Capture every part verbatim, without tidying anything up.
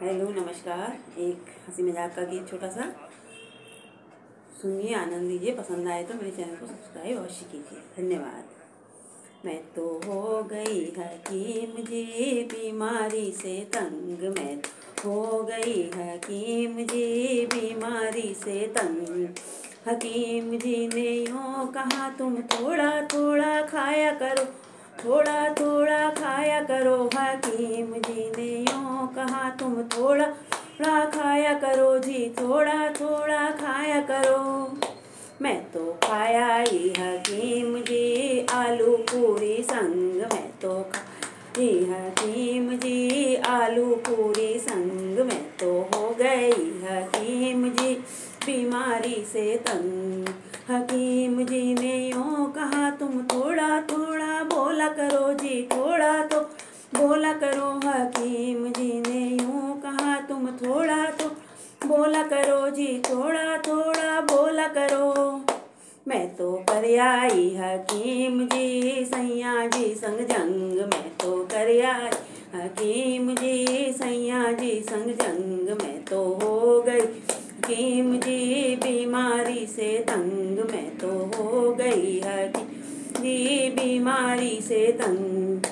Hello नमस्कार। एक हंसी मजाक का गीत छोटा सा सुनिए, आनंद लीजिए। पसंद आए तो मेरे चैनल को सब्सक्राइब अवश्य कीजिए। धन्यवाद। मैं तो हो गई हकीम जी बीमारी से तंग, मैं तो हो गई हकीम जी बीमारी से तंग। हकीम जी ने यूँ कहा तुम थोड़ा थोड़ा खाया करो, थोड़ा थोड़ा खाया करो। हकीम जी ने यूँ कहा तुम थोड़ा थोड़ा खाया करो जी, थोड़ा थोड़ा खाया करो। मैं तो खाया ही हकीम जी आलू पूरी संग, मैं तो खाई हकीम जी आलू पूरी संग। मैं तो हो गई हकीम जी बीमारी से तंग। हकीम जी ने यूँ कहा तुम थोड़ा थोड़ा बोला करो जी, थोड़ा तो बोला करो। हकीम जी ने यूँ कहा तुम थोड़ा तो बोला करो जी, थोड़ा थोड़ा बोला करो। मैं तो कर आई हकीम जी सैया जी संग जंग, मैं तो कर आई हकीम जी सैया जी संग जंग। मैं तो हो गई हकीम जी बीमारी से तंग, मैं तो हो गई हकीम जी बीमारी से तंग।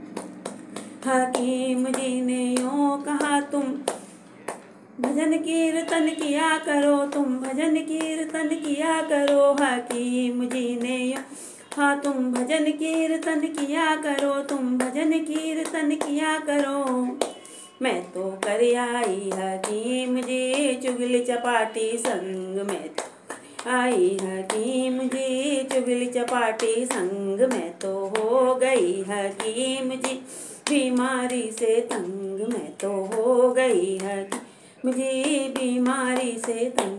हकीम जी ने यूँ कहा तुम भजन कीर्तन किया करो, तुम भजन कीर्तन किया करो। हकीम जी ने यूँ कहा तुम भजन कीर्तन किया करो, तुम भजन कीर्तन किया करो। मैं तो कर आई हकीम जी चुगली चपाटी संग, मैं तो आई हकीम जी चुगली चपाटी संग। मैं तो हो गई हकीम जी बीमारी से तंग, मैं तो हो गई हकीम जी बीमारी से तंग।